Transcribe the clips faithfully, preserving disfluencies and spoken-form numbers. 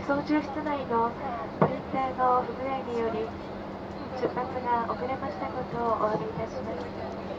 操縦室内のプリンターの不具合により出発が遅れましたことをお詫びいたします。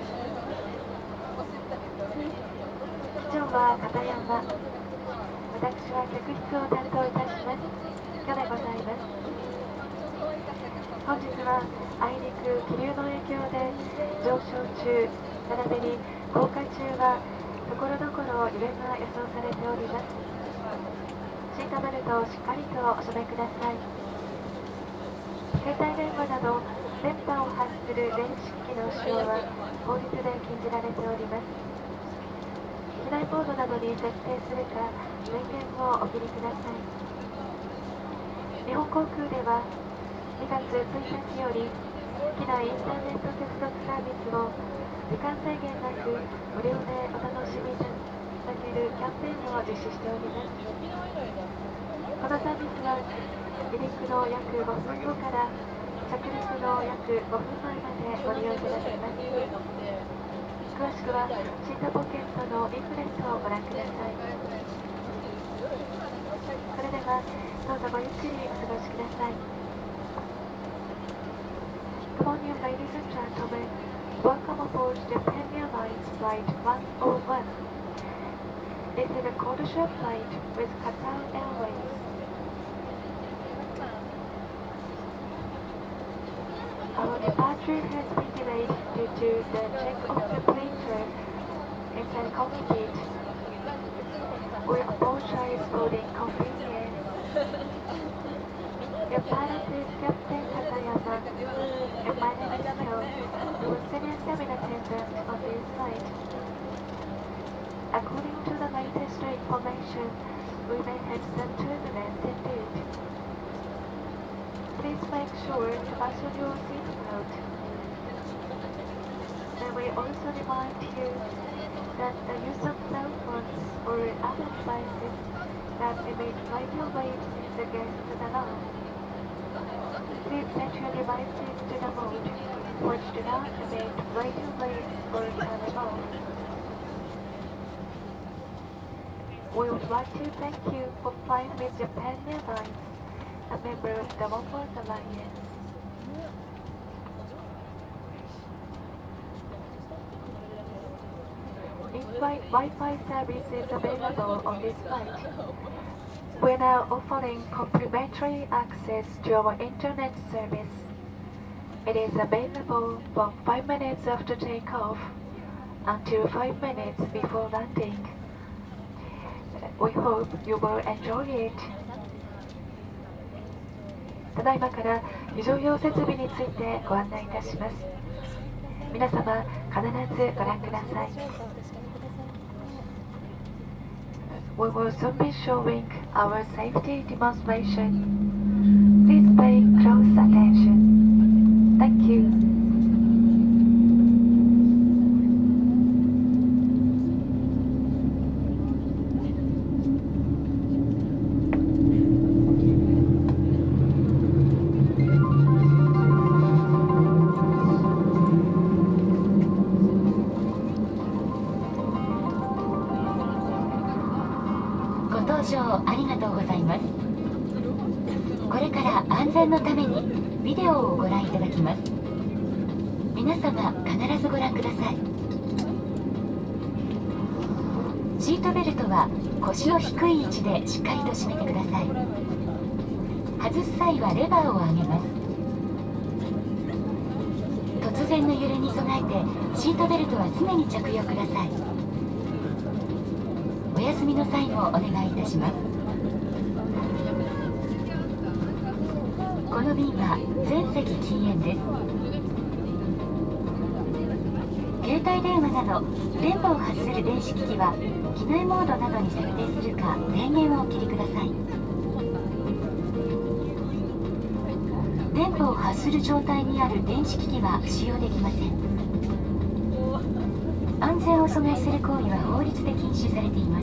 機長は片山、私は客室を担当いたしますがでございます。本日はあいにく気流の影響で上昇中並びに降下中はところどころ揺れが予想されております。シートベルトをしっかりとお締めください。携帯電話など電波を発する電子機器の使用は法律で禁じられております。機内モードなどに設定するか電源をお切りください。日本航空ではにがつついたちより機内インターネット接続サービスを時間制限なく無料でお楽しみいただけるキャンペーンを実施しております。このサービスは離陸の約ごふんごから着陸の約ごふんまえまでご利用いただけます。詳しくはシートポケットのリーフレットをご覧ください。それではどうぞごゆっくりお過ごしください。Good morning, ladies and gentlemen. Welcome aboard Japan Airlines Flight one oh one. This is a codeshare flight with Qatar Airways. Our departure has been delayed due to the check of the printer inside cockpit. We apologize for the inconvenience. Your pilot is Captain Katayama, and my name is Hyo, your senior cabin attendant on this flight. According to the latest information, we may have some turbulence indeed. Please make sure to fasten your seatbelt. May we also remind you that the use of cell phones or other devices that emit radio waves is against the law. Please set your devices to the mode which do not emit radio waves or turn them off. We would like to thank you for flying with Japan Airlines, a member of the Oneworld Alliance. In-flight Wi-Fi service is available on this flight. We are now offering complimentary access to our internet service. It is available from five minutes after takeoff until five minutes before landing. We hope you will enjoy it. ただいまから非常用設備についてご案内いたします。皆様必ずご覧ください。We will soon be showing our safety demonstration. Please pay close attention. Thank you. ありがとうございます。これから安全のためにビデオをご覧いただきます。皆様必ずご覧ください。シートベルトは腰の低い位置でしっかりと締めてください。外す際はレバーを上げます。突然の揺れに備えてシートベルトは常に着用ください。お休みの際もお願いいたします。この便は全席禁煙です。携帯電話など電波を発する電子機器は機内モードなどに設定するか電源をお切りください。電波を発する状態にある電子機器は使用できません。安全を阻害する行為は法律で禁止されています。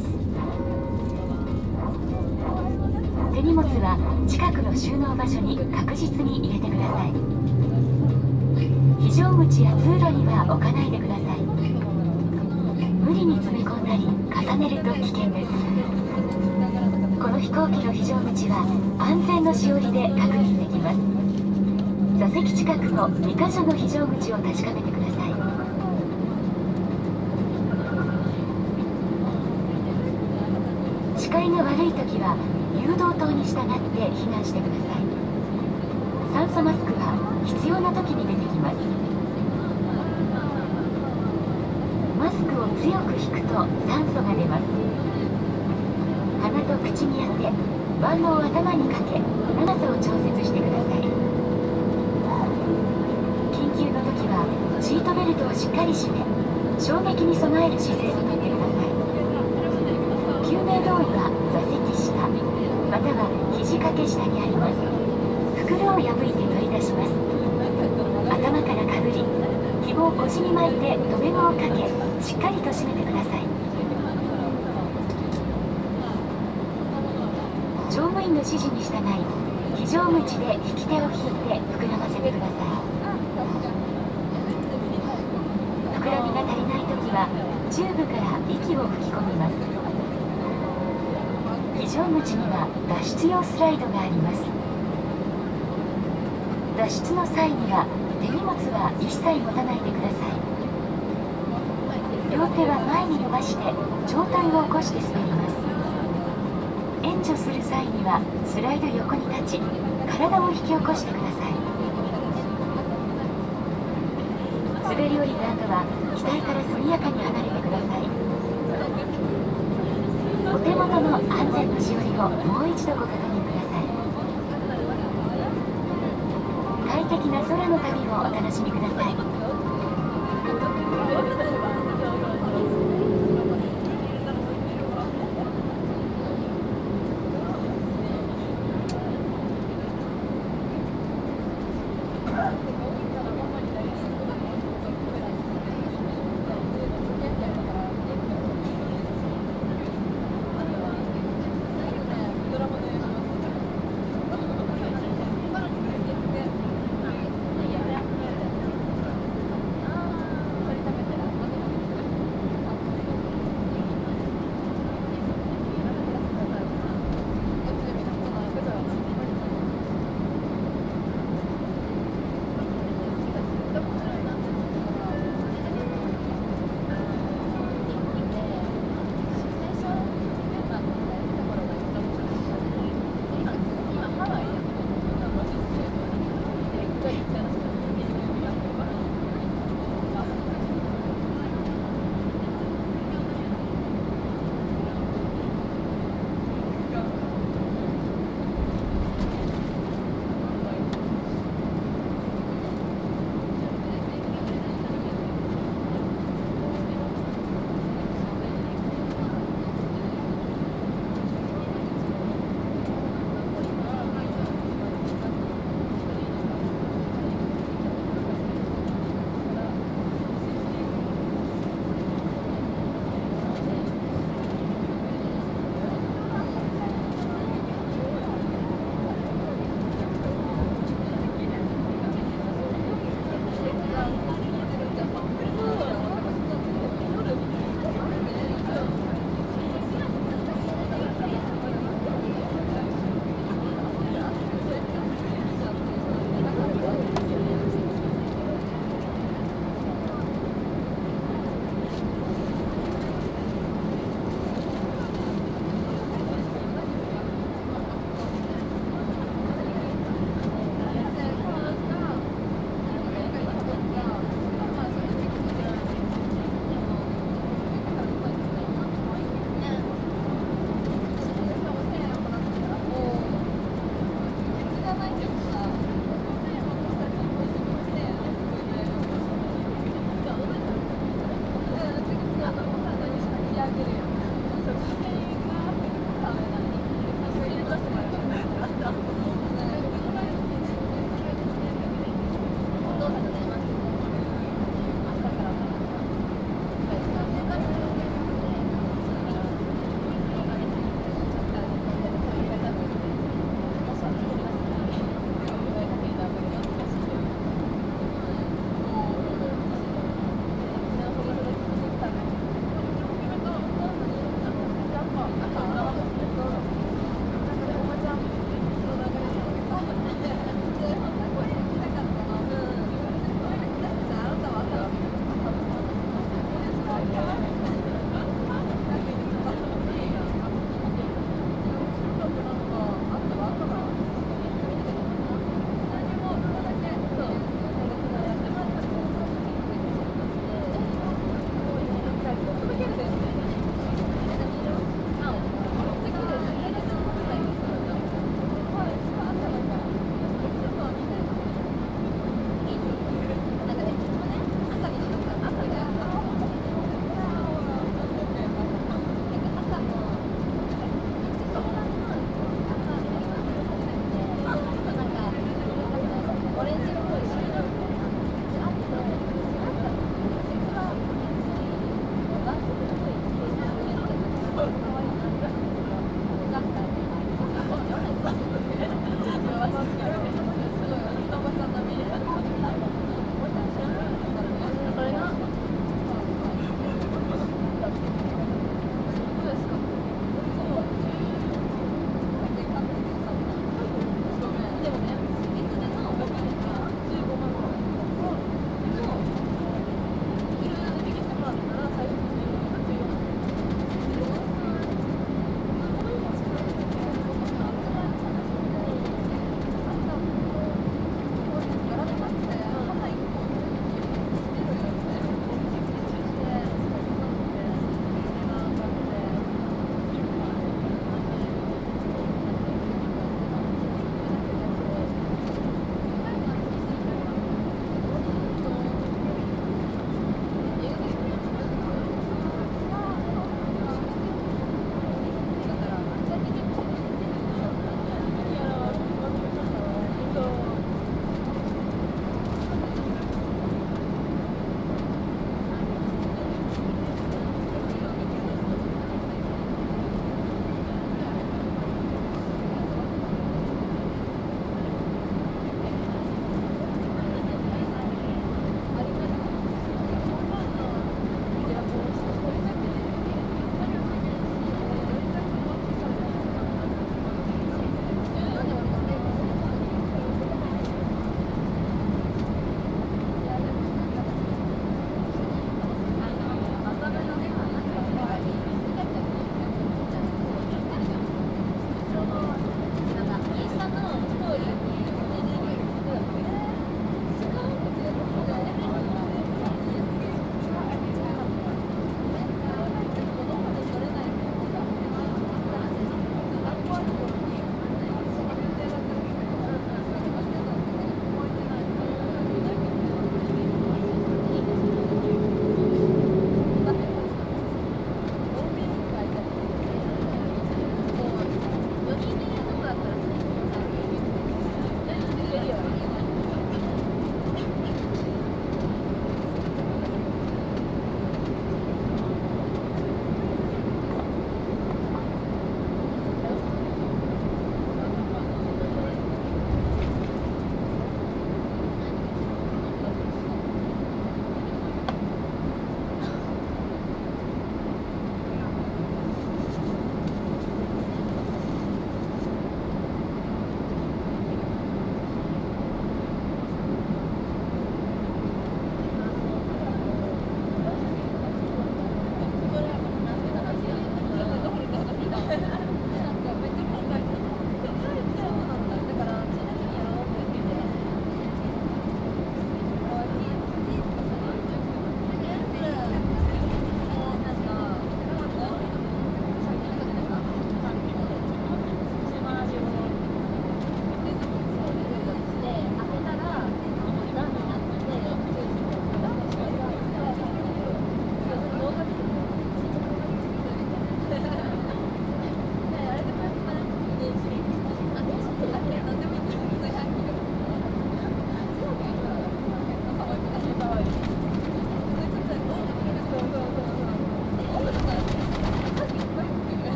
手荷物は近くの収納場所に確実に入れてください。非常口や通路には置かないでください。無理に詰め込んだり重ねると危険です。この飛飛行機の非常口は安全のしおりで確認できます。座席近くのにかしょの非常口を確かめてください。視界が悪い時は誘導灯に従って避難してください。酸素マスクは必要な時に出てきます。マスクを強く引くと酸素が出ます。鼻と口に当て、バンドを頭にかけ、長さを調節してください。緊急の時はシートベルトをしっかり締め、衝撃に備える姿勢をとってください。救命胴衣は座席下、または肘掛け下にあります。袋を破いて取り出します。頭からかぶり、紐を腰に巻いて留め具をかけ、しっかりと締めてください。乗務員の指示に従い、非常口で引き手を引いて膨らませてください。膨らみが足りないときはチューブから息を吹き込みます。非常口には脱出用スライドがあります。脱出の際には手荷物は一切持たないでください。両手は前に伸ばして上体を起こして滑ります。援助する際にはスライド横に立ち、体を引き起こしてください。滑り降りた後は機体から速やかに離れてください。お手元の安全のしおりをもう一度ご確認ください。快適な空の旅をお楽しみください。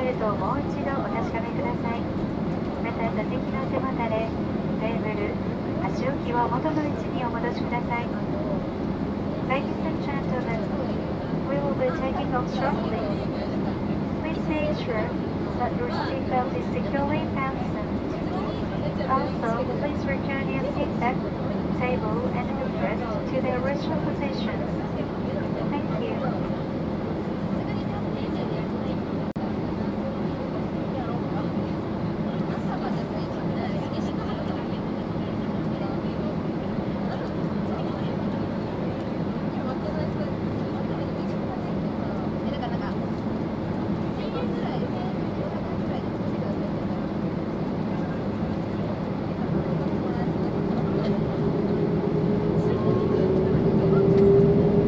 ベルトをもう一度お確かめください。また座席の手元でテーブル、足置きを元の位置にお戻しください。Ladies and gentlemen, we will be taking off shortly. Please make sure that your seatbelt is securely fastened. Also, please return your seatback, table, and footrest to their original positions. Thank you. 「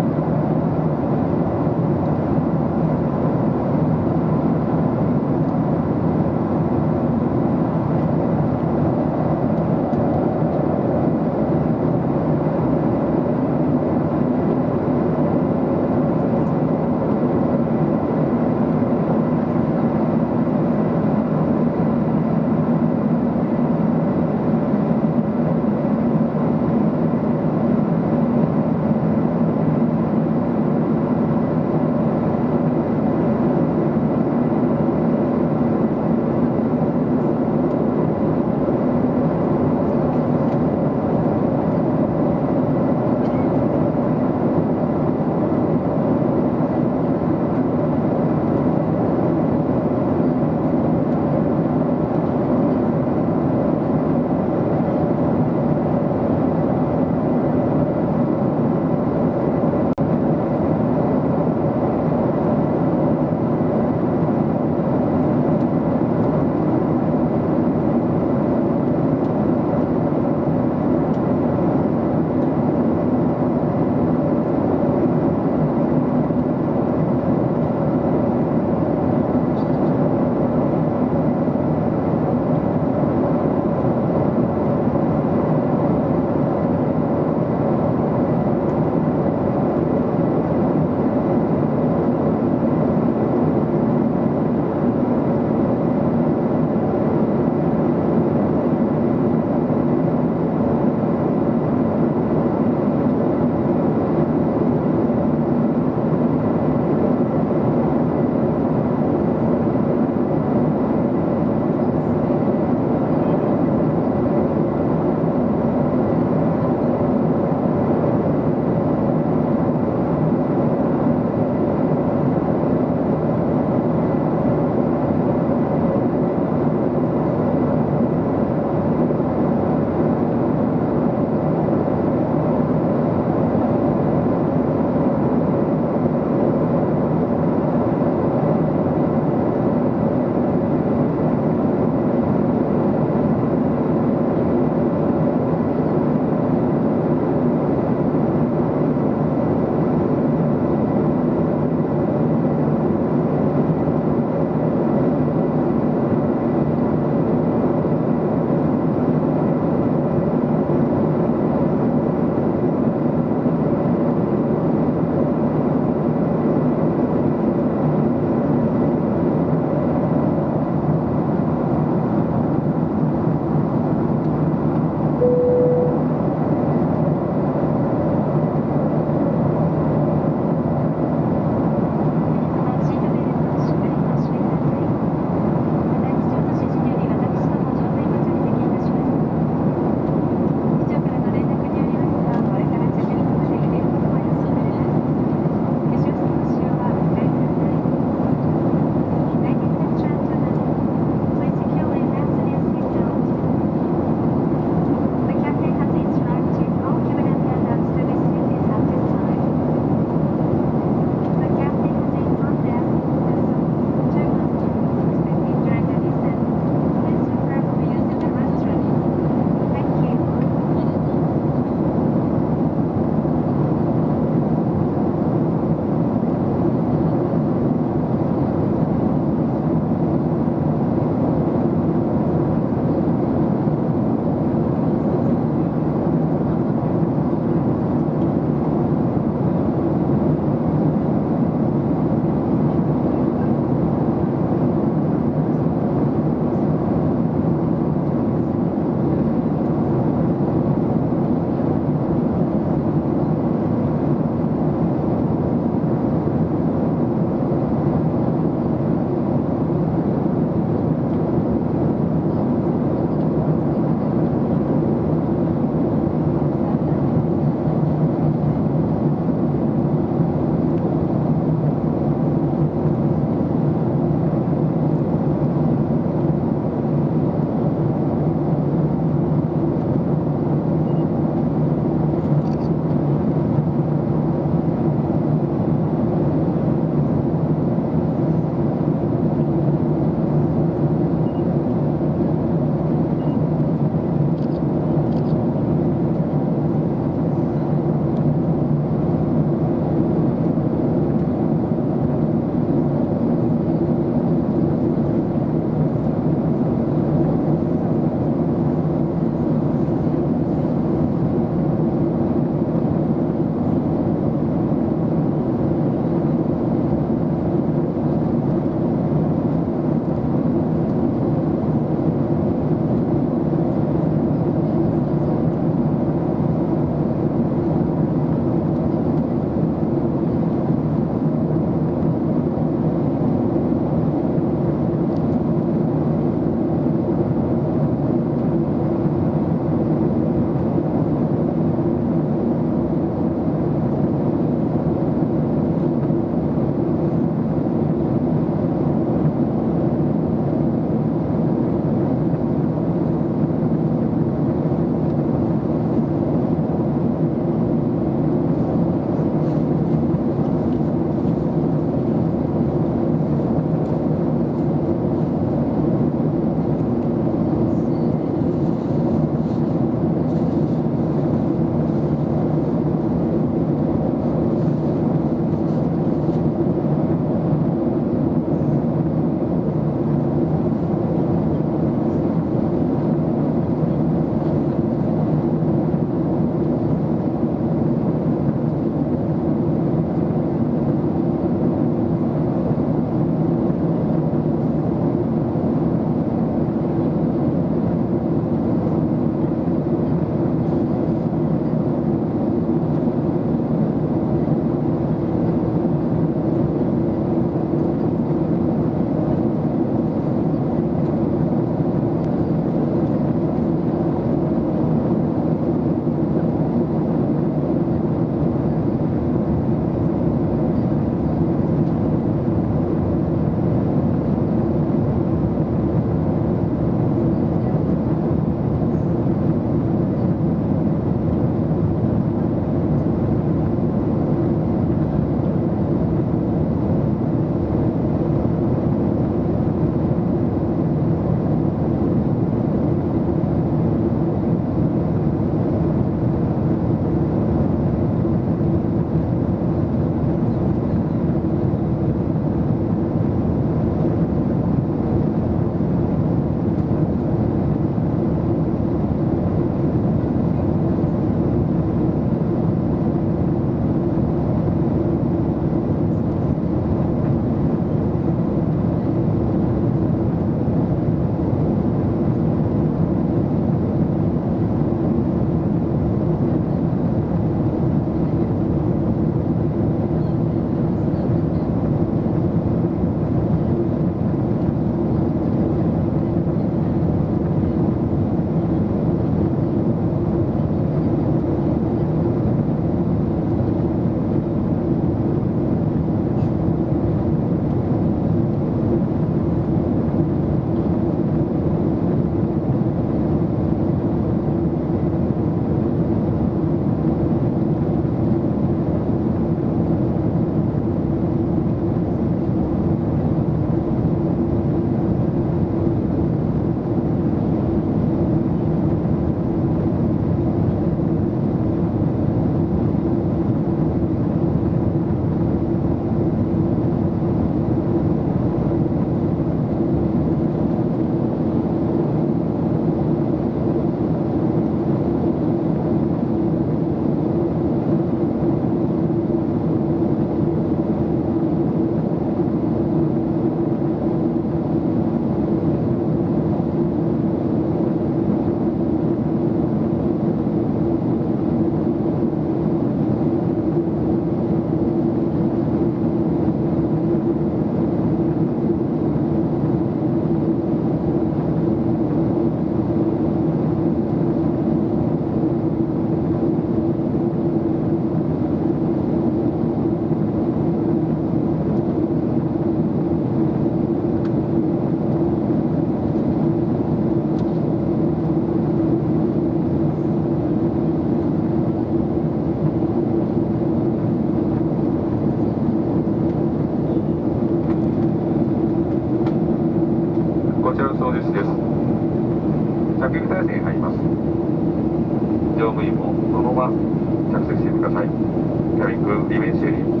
着陸体制に入ります。乗務員もそのまま着席してください。キャビンクルリベンシエリー。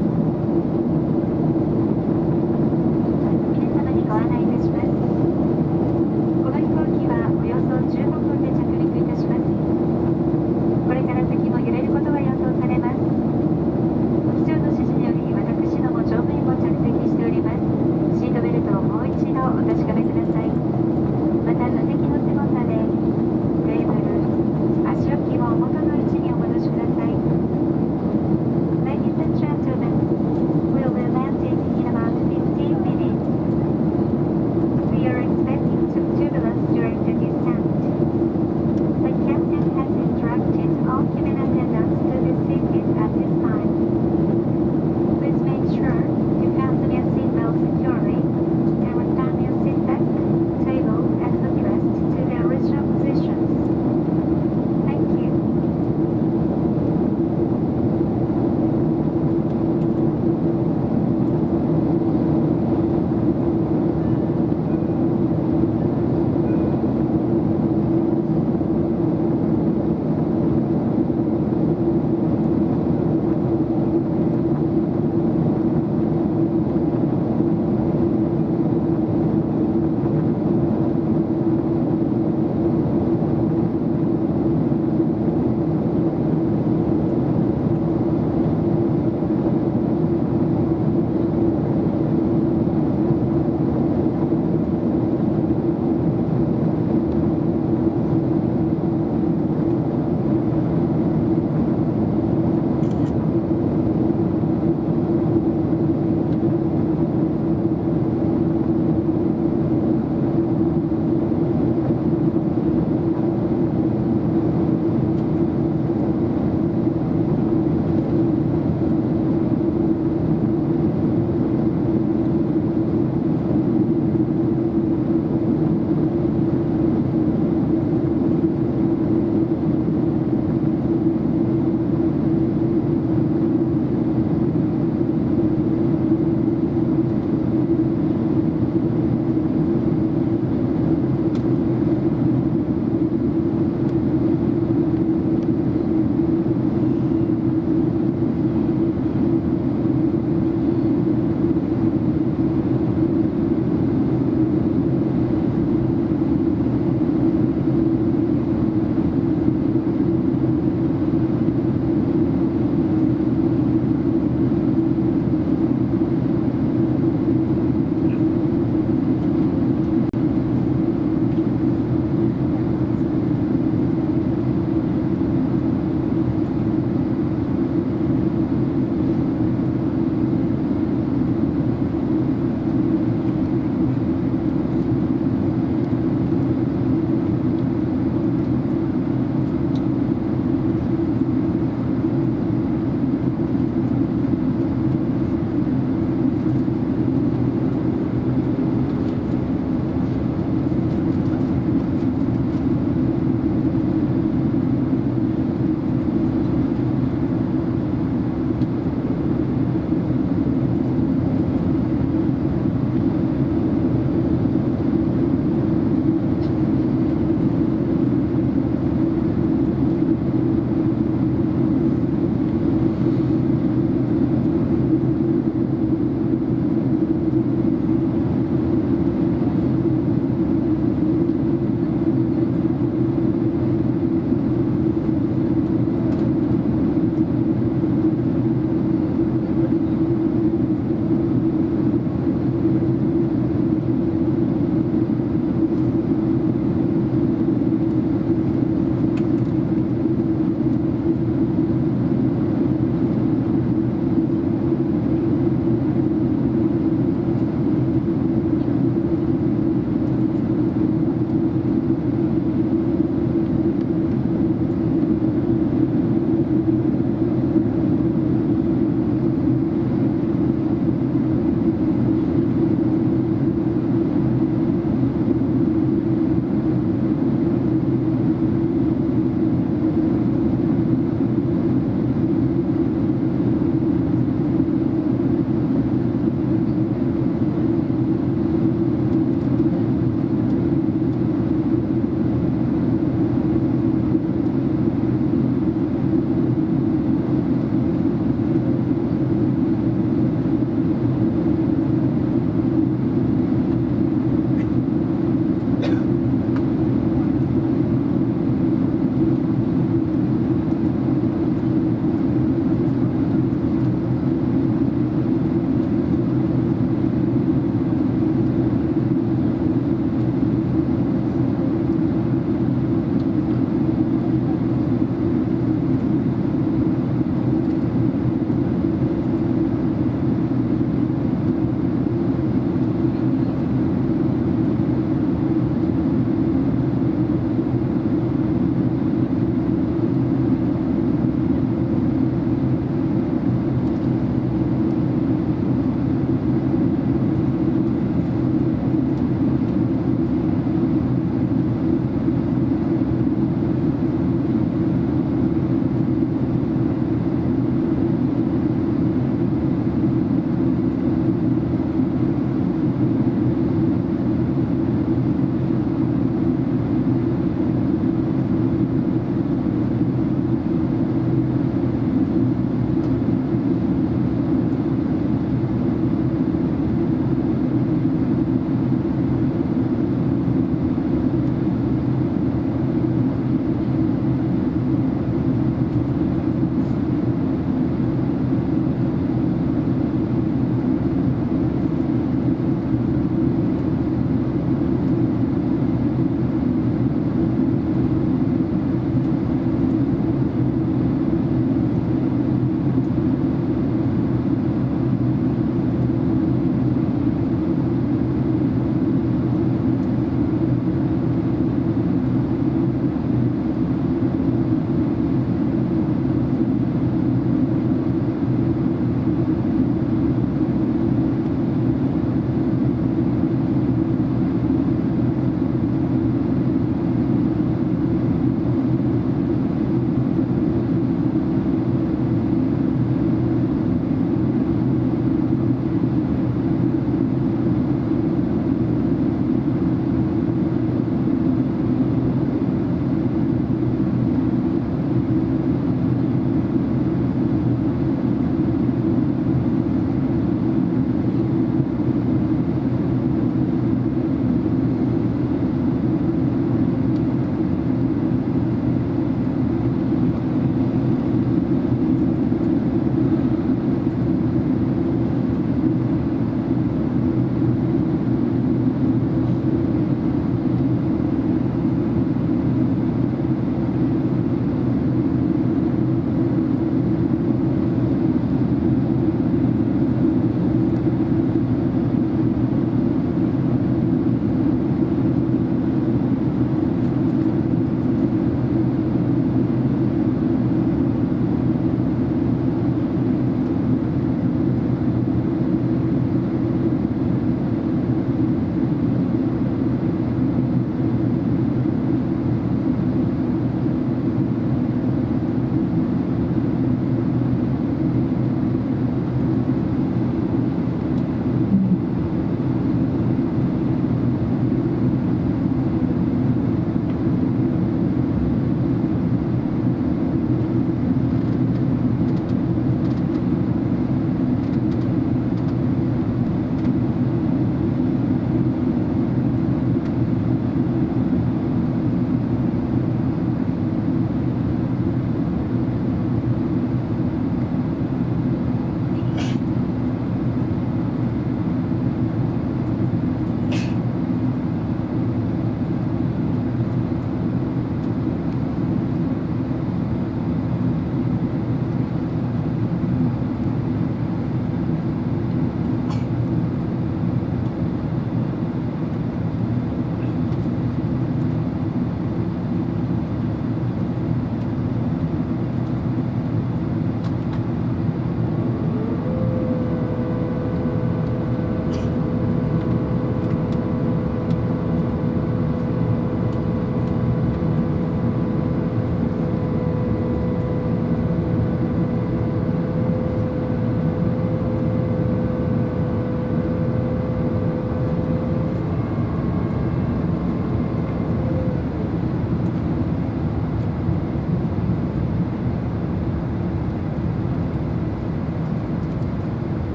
皆様にご案内いたします。この飛行機はおよそじゅうごふんで着陸いたします。これから先も揺れることが予想されます。機長の指示により私ども乗務員も着席しております。シートベルトをもう一度お確かめください。また座席の背もたれ、テーブル、足置きを元の位置にお戻しください。Ladies and gentlemen,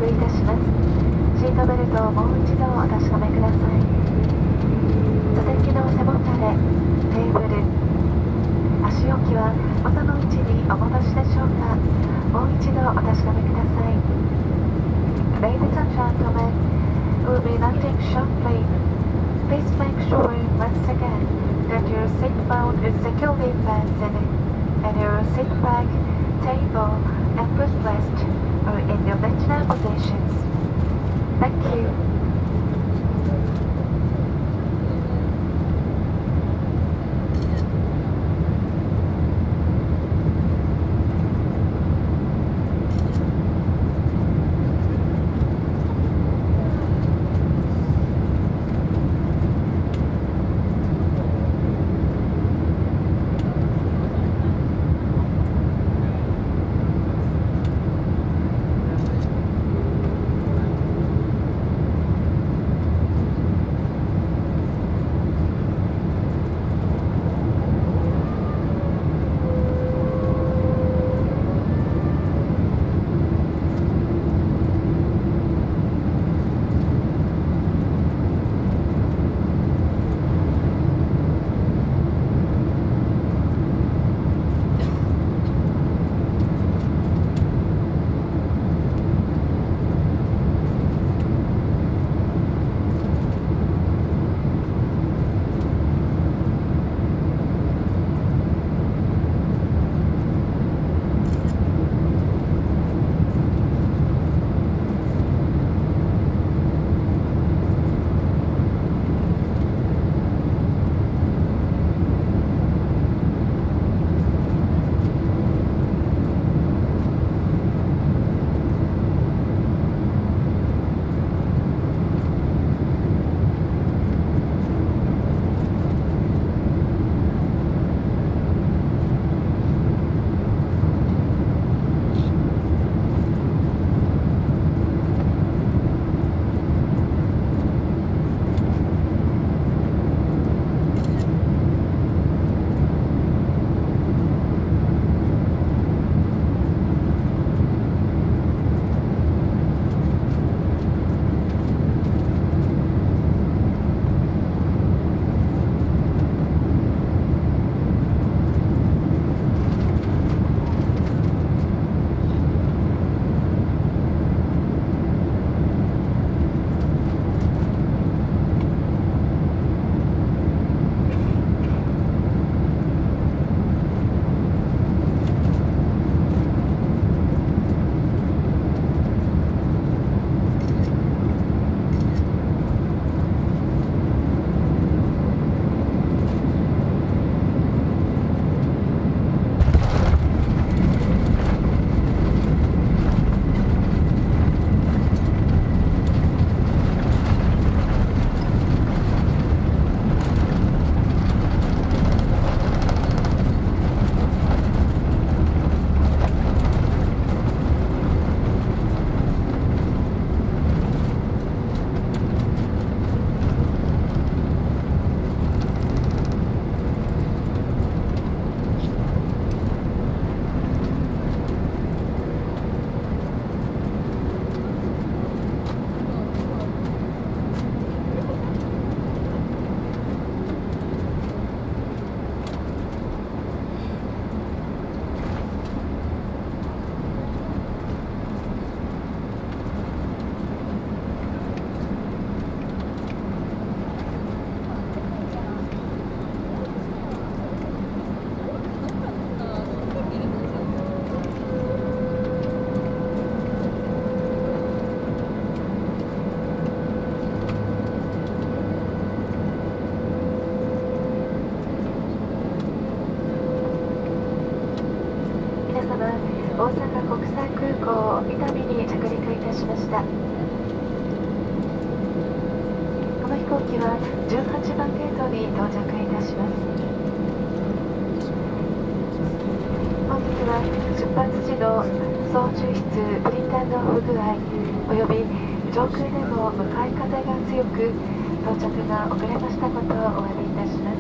いたします。シートベルトをもう一度お確かめください。座席の背もたれ、テーブル、足置きは元の位置にお戻しでしょうか。もう一度お確かめください。Ladies and gentlemen, we'll be landing shortly. Please make sure once again that your seatbelt is securely fastened and your seat back, table, and footrest are in the original positions. Thank you. 大阪国際空港伊丹に着陸いたしました。この飛行機はじゅうはちばんゲートに到着いたします。本日は出発時の操縦室プリンターの不具合および上空でも向かい風が強く到着が遅れましたことをお詫びいたします。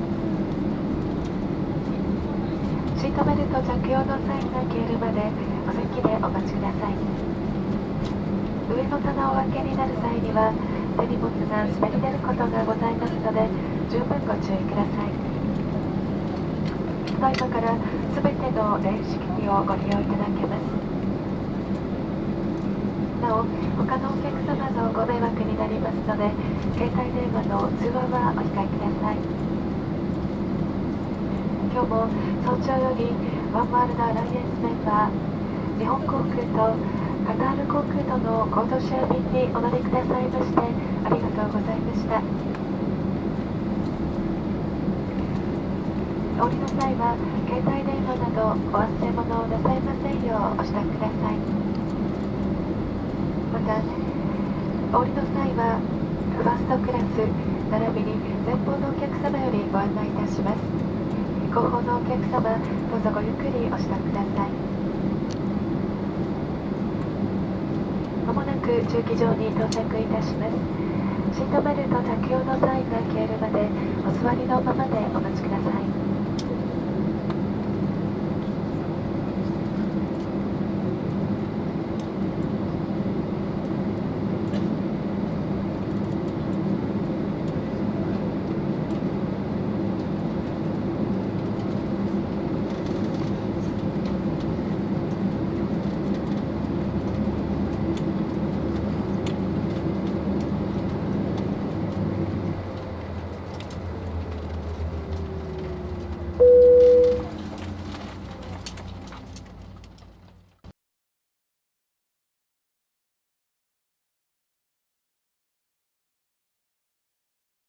シートベルト着用のサインが消えるまでお席でお待ちください。 上の棚をお開けになる際には手荷物が滑り出ることがございますので十分ご注意ください。ただいまからすべての電子機器をご利用いただけます。なお他のお客様のご迷惑になりますので携帯電話の通話はお控えください。今日も早朝よりワンワールドアライアンスメンバー日本航空とカタール航空とのコードシェア便にお乗りくださいましてありがとうございました。お降りの際は携帯電話などお忘れ物をなさいませんようお支度ください。またお降りの際はファーストクラス並びに前方のお客様よりご案内いたします。後方のお客様どうぞごゆっくりお支度ください。まもなく駐機場に到着いたします。シートベルト着用のサインが消えるまでお座りのままでお待ちください。